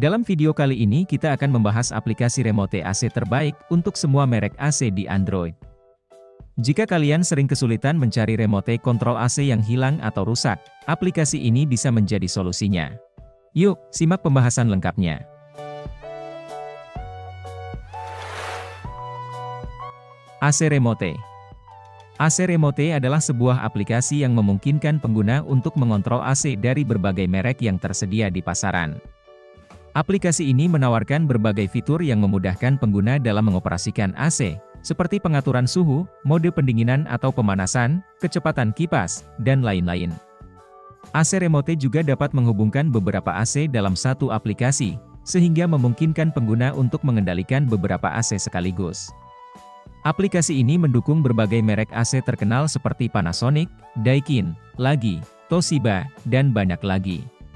Dalam video kali ini kita akan membahas aplikasi remote AC terbaik untuk semua merek AC di Android. Jika kalian sering kesulitan mencari remote kontrol AC yang hilang atau rusak, aplikasi ini bisa menjadi solusinya. Yuk, simak pembahasan lengkapnya. AC Remote. AC Remote adalah sebuah aplikasi yang memungkinkan pengguna untuk mengontrol AC dari berbagai merek yang tersedia di pasaran. Aplikasi ini menawarkan berbagai fitur yang memudahkan pengguna dalam mengoperasikan AC, seperti pengaturan suhu, mode pendinginan atau pemanasan, kecepatan kipas, dan lain-lain. AC Remote juga dapat menghubungkan beberapa AC dalam satu aplikasi, sehingga memungkinkan pengguna untuk mengendalikan beberapa AC sekaligus. Aplikasi ini mendukung berbagai merek AC terkenal seperti Panasonic, Daikin, LG, Toshiba, dan banyak lagi.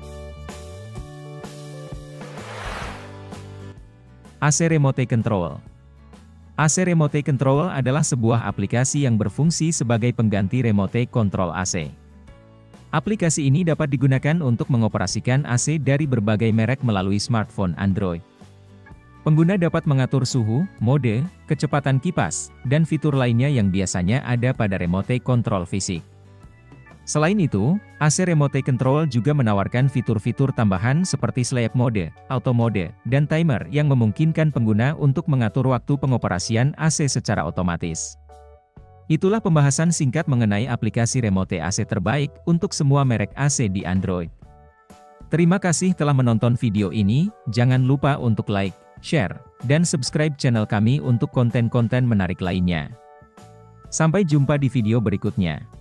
AC Remote Control. AC Remote Control adalah sebuah aplikasi yang berfungsi sebagai pengganti remote kontrol AC. Aplikasi ini dapat digunakan untuk mengoperasikan AC dari berbagai merek melalui smartphone Android. Pengguna dapat mengatur suhu, mode, kecepatan kipas, dan fitur lainnya yang biasanya ada pada remote kontrol fisik. Selain itu, AC Remote Control juga menawarkan fitur-fitur tambahan seperti sleep mode, auto mode, dan timer yang memungkinkan pengguna untuk mengatur waktu pengoperasian AC secara otomatis. Itulah pembahasan singkat mengenai aplikasi remote AC terbaik untuk semua merek AC di Android. Terima kasih telah menonton video ini, jangan lupa untuk like, share, dan subscribe channel kami untuk konten-konten menarik lainnya. Sampai jumpa di video berikutnya.